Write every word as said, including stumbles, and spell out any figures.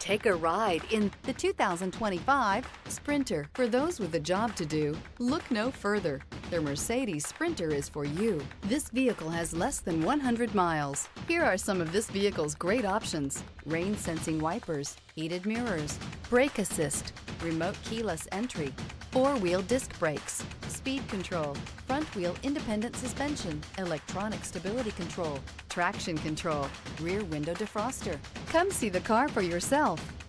Take a ride in the two thousand twenty-five Sprinter. For those with a job to do, look no further. The Mercedes Sprinter is for you. This vehicle has less than one hundred miles. Here are some of this vehicle's great options: rain sensing wipers, heated mirrors, brake assist, remote keyless entry, four-wheel disc brakes, speed control, front-wheel independent suspension, electronic stability control, traction control, rear window defroster. Come see the car for yourself.